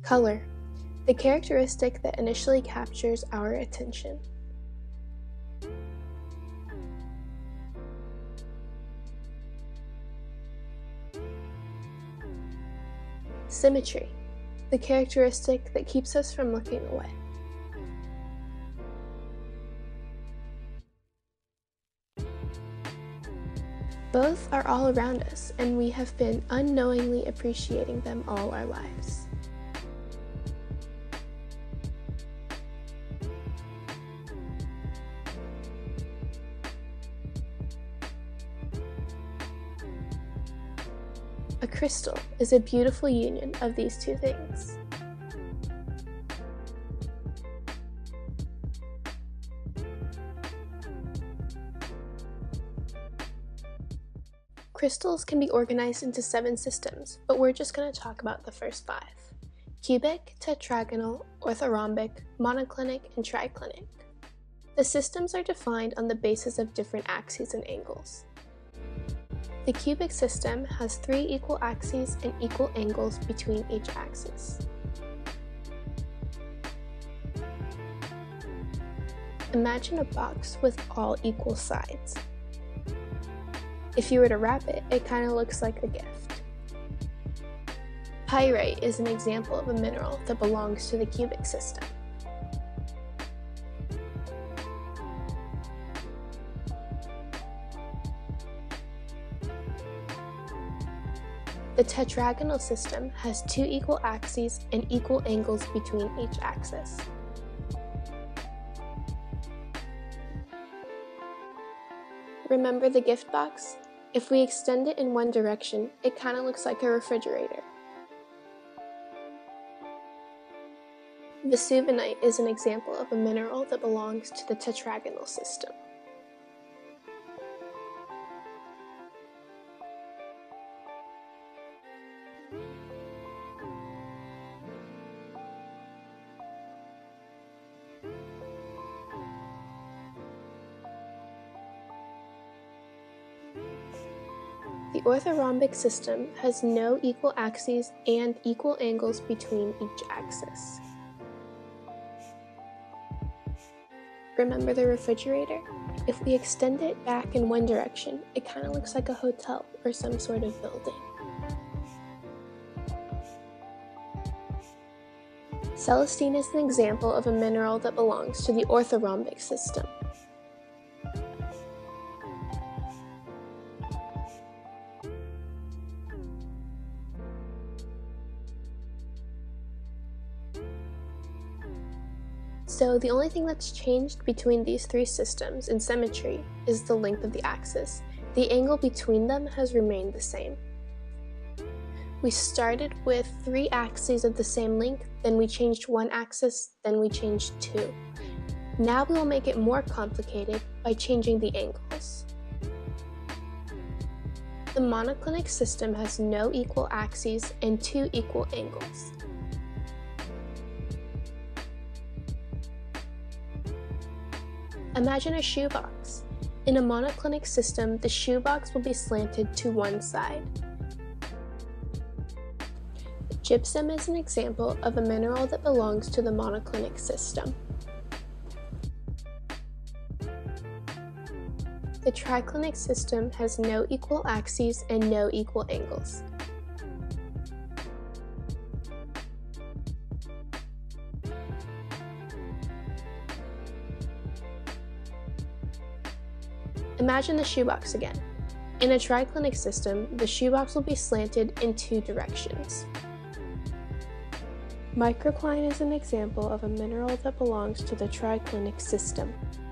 Color, the characteristic that initially captures our attention. Symmetry, the characteristic that keeps us from looking away. Both are all around us, and we have been unknowingly appreciating them all our lives. A crystal is a beautiful union of these two things. Crystals can be organized into 7 systems, but we're just going to talk about the first 5. Cubic, tetragonal, orthorhombic, monoclinic, and triclinic. The systems are defined on the basis of different axes and angles. The cubic system has 3 equal axes and equal angles between each axis. Imagine a box with all equal sides. If you were to wrap it, it kind of looks like a gift. Pyrite is an example of a mineral that belongs to the cubic system. The tetragonal system has 2 equal axes and equal angles between each axis. Remember the gift box? If we extend it in one direction, it kind of looks like a refrigerator. Vesuvinite is an example of a mineral that belongs to the tetragonal system. The orthorhombic system has no equal axes and equal angles between each axis. Remember the refrigerator? If we extend it back in one direction, it kind of looks like a hotel or some sort of building. Celestine is an example of a mineral that belongs to the orthorhombic system. So the only thing that's changed between these 3 systems in symmetry is the length of the axis. The angle between them has remained the same. We started with 3 axes of the same length, then we changed 1 axis, then we changed 2. Now we will make it more complicated by changing the angles. The monoclinic system has no equal axes and 2 equal angles. Imagine a shoebox. In a monoclinic system, the shoebox will be slanted to one side. Gypsum is an example of a mineral that belongs to the monoclinic system. The triclinic system has no equal axes and no equal angles. Imagine the shoebox again. In a triclinic system, the shoebox will be slanted in 2 directions. Microcline is an example of a mineral that belongs to the triclinic system.